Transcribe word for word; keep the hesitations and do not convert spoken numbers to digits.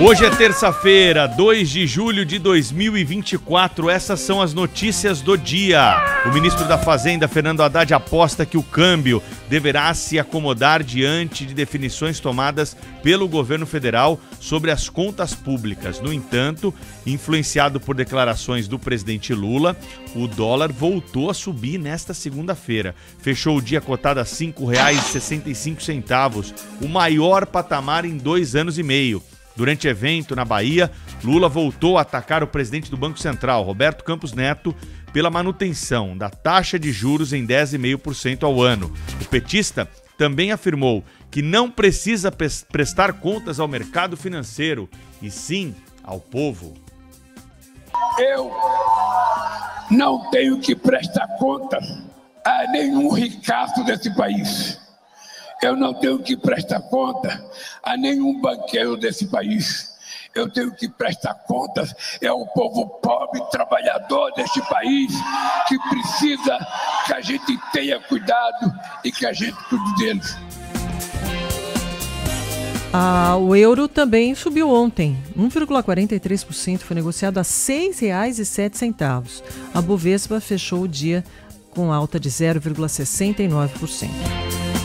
Hoje é terça-feira, dois de julho de dois mil e vinte e quatro. Essas são as notícias do dia. O ministro da Fazenda, Fernando Haddad, aposta que o câmbio deverá se acomodar diante de definições tomadas pelo governo federal sobre as contas públicas. No entanto, influenciado por declarações do presidente Lula, o dólar voltou a subir nesta segunda-feira. Fechou o dia cotado a cinco reais e sessenta e cinco centavos, o maior patamar em dois anos e meio. Durante evento na Bahia, Lula voltou a atacar o presidente do Banco Central, Roberto Campos Neto, pela manutenção da taxa de juros em dez vírgula cinco por cento ao ano. O petista também afirmou que não precisa prestar contas ao mercado financeiro, e sim ao povo. Eu não tenho que prestar contas a nenhum ricaço desse país. Eu não tenho que prestar conta a nenhum banqueiro desse país. Eu tenho que prestar contas é ao povo pobre, trabalhador deste país, que precisa que a gente tenha cuidado e que a gente cuide deles. Ah, o euro também subiu ontem. um vírgula quarenta e três por cento, foi negociado a seis reais e sete centavos. A Bovespa fechou o dia com alta de zero vírgula sessenta e nove por cento.